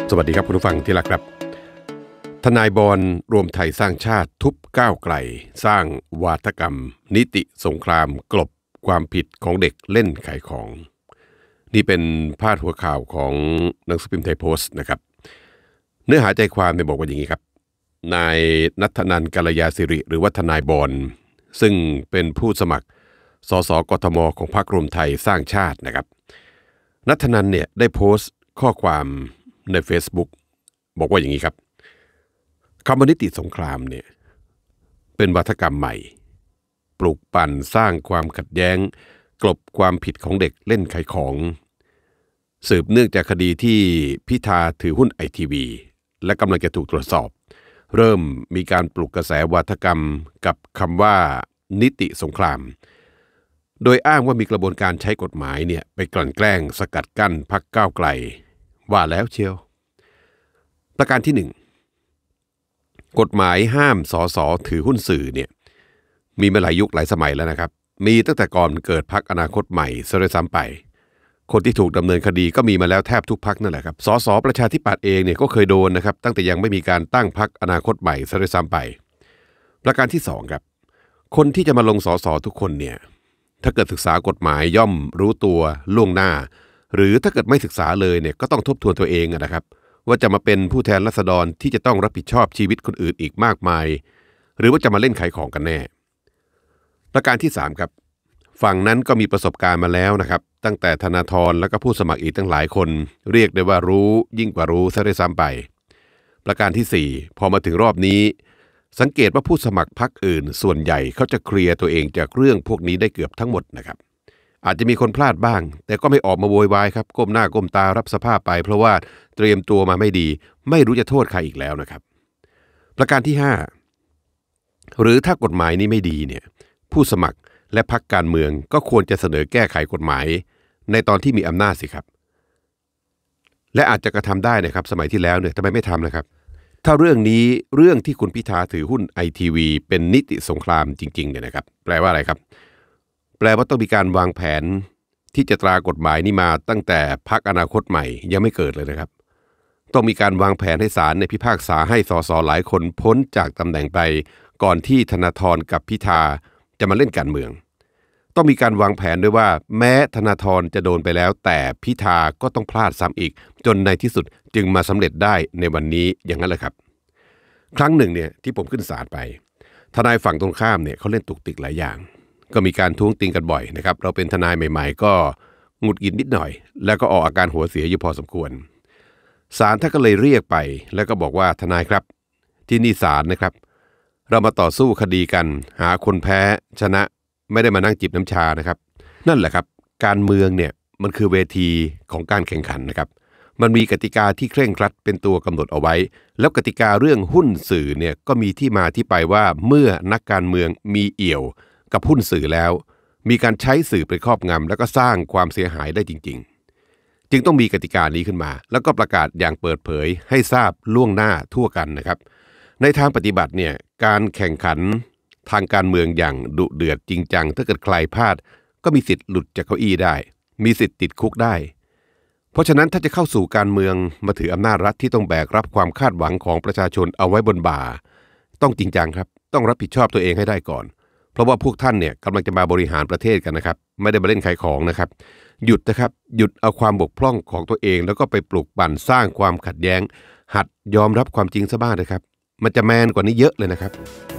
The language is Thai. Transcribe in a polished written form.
สวัสดีครับคุณผู้ฟังที่รักครับทนายบอลรวมไทยสร้างชาติทุบก้าวไกลสร้างวาทกรรมนิติสงครามกลบความผิดของเด็กเล่นขายของนี่เป็นพาดหัวข่าวของหนังสือพิมพ์ไทยโพสต์นะครับเนื้อหาใจความเนี่ยบอกว่าอย่างนี้ครับนายณัฐนันท์กัลยาสิริหรือว่าทนายบอลซึ่งเป็นผู้สมัครสสกทมของพรรครวมไทยสร้างชาตินะครับณัฐนันท์เนี่ยได้โพสต์ข้อความใน Facebook บอกว่าอย่างนี้ครับคำว่านิติสงครามเนี่ยเป็นวาทกรรมใหม่ปลุกปั่นสร้างความขัดแย้งกลบความผิดของเด็กเล่นขายของสืบเนื่องจากคดีที่พิธาถือหุ้นไอทีวีและกำลังจะถูกตรวจสอบเริ่มมีการปลุกกระแสวาทกรรมกับคำว่านิติสงครามโดยอ้างว่ามีกระบวนการใช้กฎหมายเนี่ยไปกลั่นแกล้งสกัดกั้นพรรคก้าวไกลว่าแล้วเชียวประการที่1กฎหมายห้ามสสถือหุ้นสื่อเนี่ยมีมาหลายยุคหลายสมัยแล้วนะครับมีตั้งแต่ก่อนเกิดพรรคอนาคตใหม่ซะด้วยซ้ำไปคนที่ถูกดำเนินคดีก็มีมาแล้วแทบทุกพรรคนั่นแหละครับสสประชาธิปัตย์เองเนี่ยก็เคยโดนนะครับตั้งแต่ยังไม่มีการตั้งพรรคอนาคตใหม่ซะด้วยซ้ำไปประการที่2ครับคนที่จะมาลงสสทุกคนเนี่ยถ้าเกิดศึกษากฎหมายย่อมรู้ตัวล่วงหน้าหรือถ้าเกิดไม่ศึกษาเลยเนี่ยก็ต้องทบทวนตัวเองนะครับว่าจะมาเป็นผู้แทนราษฎรที่จะต้องรับผิดชอบชีวิตคนอื่นอีกมากมายหรือว่าจะมาเล่นขายของกันแน่ประการที่3ครับฝั่งนั้นก็มีประสบการณ์มาแล้วนะครับตั้งแต่ธนาธรและก็ผู้สมัครอีกตั้งหลายคนเรียกได้ว่ารู้ยิ่งกว่ารู้ซะด้วยซ้ำไปประการที่4พอมาถึงรอบนี้สังเกตว่าผู้สมัครพรรคอื่นส่วนใหญ่เขาจะเคลียร์ตัวเองจากเรื่องพวกนี้ได้เกือบทั้งหมดนะครับอาจจะมีคนพลาดบ้างแต่ก็ไม่ออกมาโวยวายครับก้มหน้าก้มตารับสภาพไปเพราะว่าเตรียมตัวมาไม่ดีไม่รู้จะโทษใครอีกแล้วนะครับประการที่5หรือถ้ากฎหมายนี้ไม่ดีเนี่ยผู้สมัครและพรรคการเมืองก็ควรจะเสนอแก้ไขกฎหมายในตอนที่มีอำนาจสิครับและอาจจะกระทำได้นะครับสมัยที่แล้วเนี่ยทำไมไม่ทำนะครับถ้าเรื่องนี้เรื่องที่คุณพิธาถือหุ้นไอทีวีเป็นนิติสงครามจริงๆเนี่ยนะครับแปลว่าอะไรครับแปลว่าต้องมีการวางแผนที่จะตรากฎหมายนี้มาตั้งแต่พรรคอนาคตใหม่ยังไม่เกิดเลยนะครับต้องมีการวางแผนให้ศาลในพิพากษาให้สสหลายคนพ้นจากตำแหน่งไปก่อนที่ธนาธรกับพิธาจะมาเล่นการเมืองต้องมีการวางแผนด้วยว่าแม้ธนาธรจะโดนไปแล้วแต่พิธาก็ต้องพลาดซ้ำอีกจนในที่สุดจึงมาสำเร็จได้ในวันนี้อย่างนั้นแหละครับครั้งหนึ่งเนี่ยที่ผมขึ้นศาลไปทนายฝั่งตรงข้ามเนี่ยเขาเล่นตุกติกหลายอย่างก็มีการท้วงติงกันบ่อยนะครับเราเป็นทนายใหม่ๆก็หงุดหงิดนิดหน่อยแล้วก็ออกอาการหัวเสียอยู่พอสมควรศาลท่านก็เลยเรียกไปแล้วก็บอกว่าทนายครับที่นี่ศาลนะครับเรามาต่อสู้คดีกันหาคนแพ้ชนะไม่ได้มานั่งจิบน้ำชานะครับนั่นแหละครับการเมืองเนี่ยมันคือเวทีของการแข่งขันนะครับมันมีกติกาที่เคร่งครัดเป็นตัวกำหนดเอาไว้แล้วกติกาเรื่องหุ้นสื่อเนี่ยก็มีที่มาที่ไปว่าเมื่อนักการเมืองมีเอี่ยวกับหุ้นสื่อแล้วมีการใช้สื่อไปครอบงำแล้วก็สร้างความเสียหายได้จริงๆจึงต้องมีกติกานี้ขึ้นมาแล้วก็ประกาศอย่างเปิดเผยให้ทราบล่วงหน้าทั่วกันนะครับในทางปฏิบัติเนี่ยการแข่งขันทางการเมืองอย่างดุเดือดจริงจังถ้าเกิดใครพลาดก็มีสิทธิ์หลุดจากเก้าอี้ได้มีสิทธิ์ติดคุกได้เพราะฉะนั้นถ้าจะเข้าสู่การเมืองมาถืออำนาจรัฐที่ต้องแบกรับความคาดหวังของประชาชนเอาไว้บนบ่าต้องจริงจังครับต้องรับผิดชอบตัวเองให้ได้ก่อนเพราะว่าพวกท่านเนี่ยกำลังจะมาบริหารประเทศกันนะครับไม่ได้มาเล่นขายของนะครับหยุดนะครับหยุดเอาความบกพร่องของตัวเองแล้วก็ไปปลุกปั่นสร้างความขัดแย้งหัดยอมรับความจริงซะบ้างนะครับมันจะแมนกว่านี้เยอะเลยนะครับ